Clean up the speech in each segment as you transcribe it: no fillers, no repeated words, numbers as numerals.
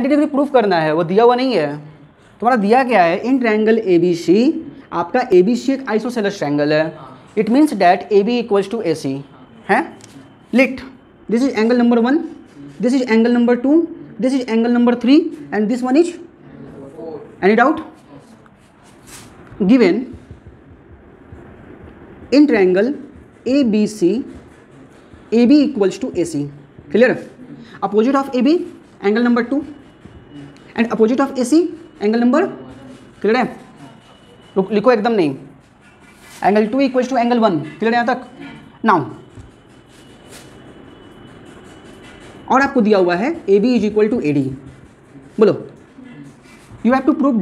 90 degree proof करना है, वो दिया हुआ नहीं है। तुम्हारा दिया क्या है, इन ट्रायंगल ए बी सी, आपका ए बी सी एक आइसोसेलेस ट्रायंगल है, it means that A B equals to A C है। Let this is angle number 1, this is angle number 2, this is angle number 3 and this one is, any doubt? Given in triangle A B C, A B equals to A C, clear? Opposite of A B angle number 2 and opposite of A C angle number, clear है? लिखो एकदम नहीं, angle 2 equals to angle 1, clear है यहाँ तक? Now और आपको दिया हुआ है A B is equal to A D, बोलो you have to prove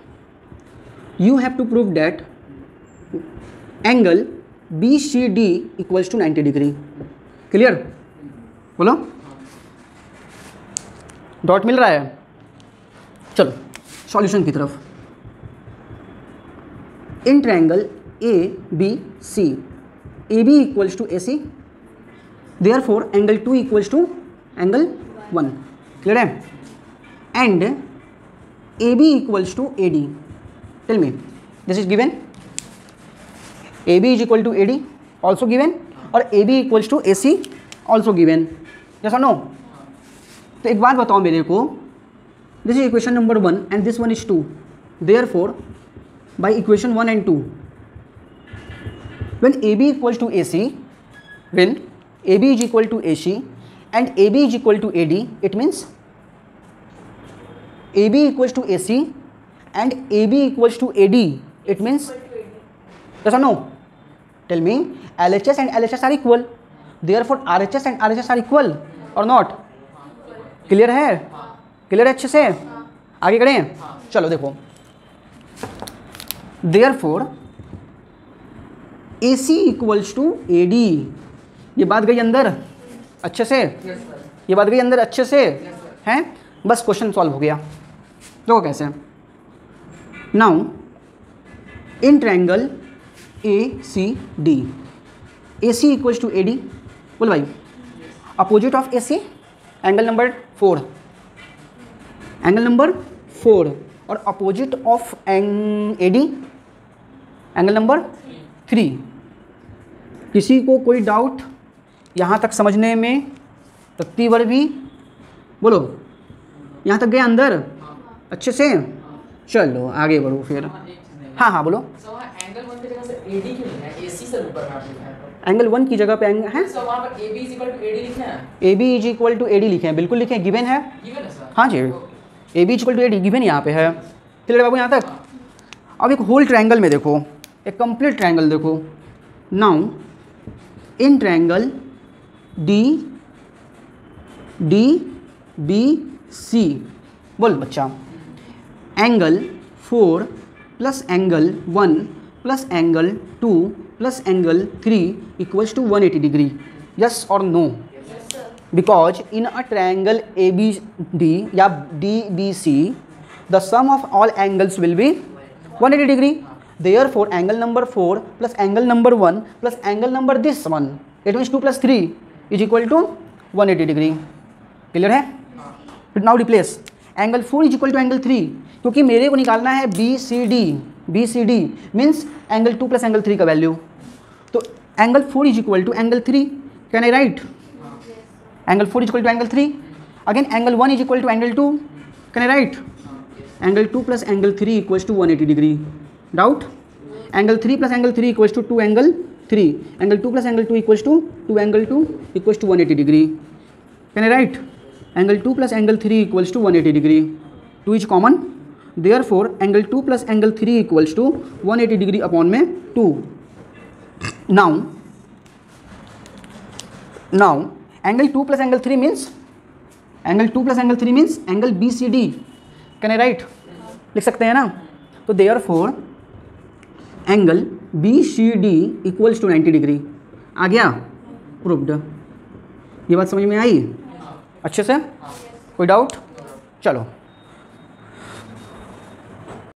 that angle B C D equals to 90 degree, clear? बोलो, डॉट मिल रहा है? चलो सॉल्यूशन की तरफ। In triangle A B C, A B equals to A C, therefore angle 2 equals to angle 1, clear है? And A B equals to A D, tell me this is given, A B is equal to A D also given और A B equals to A C also given, yes और no? तो एक बात बताओ मेरे को, this is equation number 1 and this one is 2, therefore by equation 1 and 2 when AB equals to AC, when AB is equal to AC and AB is equal to AD, it means AB equals to AC and AB equals to AD, it means, yes or no? Tell me, LHS and LHS are equal, therefore RHS and RHS are equal or not? Clear है? Clear है अच्छे से? आगे करें? चलो देखो, therefore AC equals to AD, ये बात गई अंदर अच्छे से? ये बात गई अंदर अच्छे से? हैं? बस क्वेश्चन सॉल्व हो गया। देखो कैसे, now in triangle ACD, AC equals to AD, बोल भाई, opposite of AC angle number 4, angle number 4 और opposite of AD angle number 3। किसी को कोई डाउट यहाँ तक समझने में? तत्ती भर भी, बोलो यहाँ तक गया अंदर अच्छे से? चलो आगे बढ़ो फिर। हाँ हाँ बोलो। एंगल 1 की जगह से AD क्यों लिखना है? AC से ऊपर में आप लिखना है तो एंगल 1 की जगह पे एंगल है, सो वहां पर AB is equal to AD लिखना है। AB is equal to AD लिखे हैं, बिल्कुल लिखे हैं, गिवन है। गिवन है सर? हाँ जी, AB is equal to AD given यहाँ पे है, क्लियर बाबू यहाँ तक? अब एक होल ट्रायंगल में देखो, एक कंप्लीट ट्रायंगल देखो। नाउ इन ट्रायंगल DBC, बोल बच्चा, angle 4 plus angle 1 plus angle 2 plus angle 3 equals to 180 degree, yes और no? Because in a triangle ABD या DBC the sum of all angles will be 180 degree, therefore angle number 4 plus angle number 1 plus angle number this one, it means 2 plus 3 is equal to 180 degree, clear है? now replace angle 4 is equal to angle 3, क्योंकि मेरे को निकालना है BCD means angle 2 plus angle 3 का value, तो angle 4 is equal to angle 3, can I write? angle 4 is equal to angle 3, again angle 1 is equal to angle 2, can I write? angle 2 plus angle 3 equals to 180 degree, doubt? angle 3 plus angle 3 equals to 2 angle 3, angle 2 plus angle 2 equals to 2 angle 2 equals to 180 degree, can I write? angle 2 plus angle 3 equals to 180 degree, 2 is common, therefore angle 2 plus angle 3 equals to 180 degree upon में 2. now angle 2 plus angle 3 means angle BCD, can I write? लिख सकते हैं ना? तो therefore angle BCD equals to 90 degree, आ गया? Proved. ये बात समझ में आई अच्छे से? कोई डाउट? चलो